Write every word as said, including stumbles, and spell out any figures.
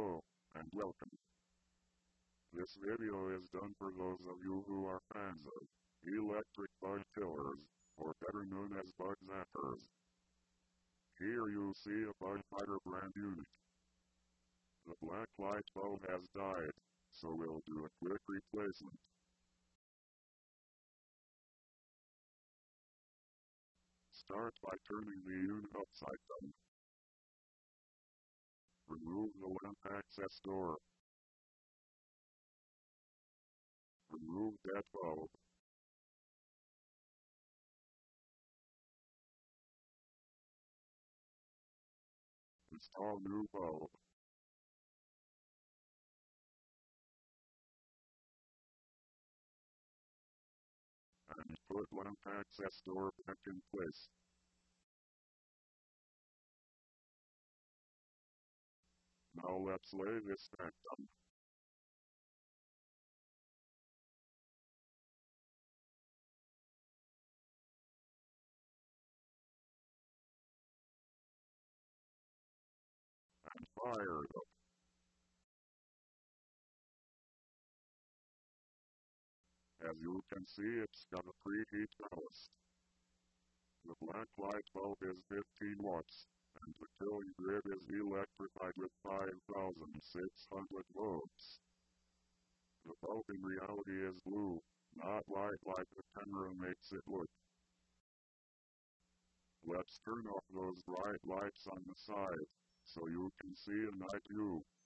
Hello, and welcome. This video is done for those of you who are fans of electric bug killers, or better known as bug zappers. Here you see a BugFighter brand unit. The Blacklight bulb has died, so we'll do a quick replacement. Start by turning the unit upside down. Remove the lamp access door. Remove that bulb. Install new bulb. And put lamp access door back in place. Now let's lay this back down. And fire it up. As you can see, it's got a preheat ballast. The Blacklight bulb is fifteen watts, and the killing grid is electrified with five thousand six hundred volts. The bulb in reality is blue, not white like the camera makes it look. Let's turn off those bright lights on the side, so you can see a night view.